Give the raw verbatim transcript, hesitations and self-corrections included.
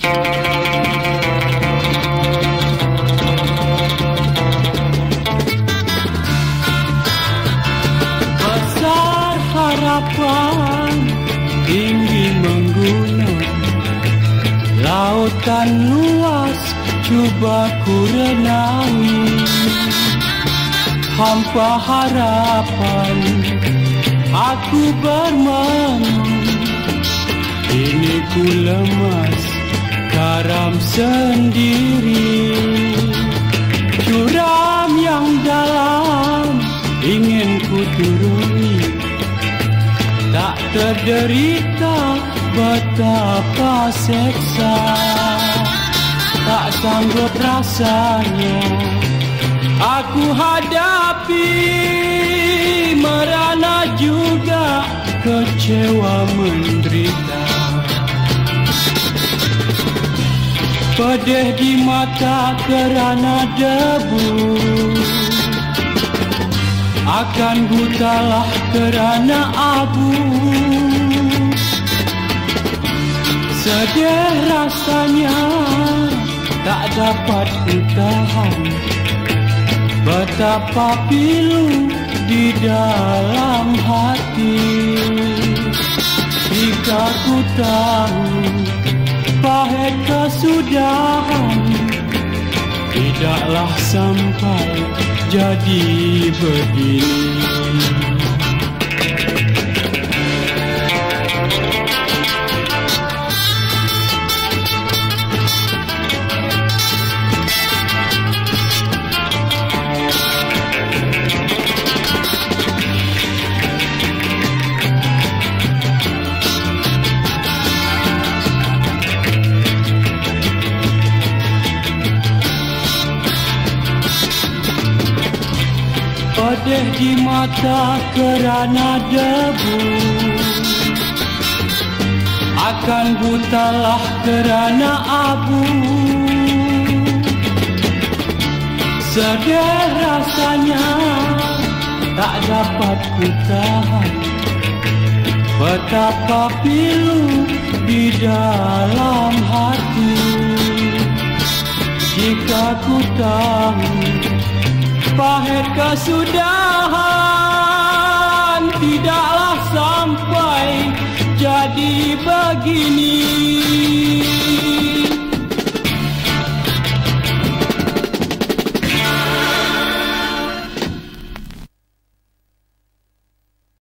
Besar harapan, tinggi menggunung, lautan luas cuba ku renangi. Hampa harapan aku bermenung, kini ku lemas karam sendiri. Curam yang dalam ingin ku turuni, tak terderita betapa seksa. Tak sanggup rasanya aku hadapi, merana juga kecewa menderita. Pedih di mata kerana debu, akan butalah kerana abu. Sedih rasanya tak dapat ku tahan, betapa pilu di dalam hati. Jika ku tahu pahit kesudahan, tidaklah sampai jadi begini. Pedih di mata kerana debu, akan butalah kerana abu. Sedih rasanya tak dapat ku tahan, betapa pilu di dalam hati. Jika ku tahu pahit kesudahan, tidaklah sampai jadi begini.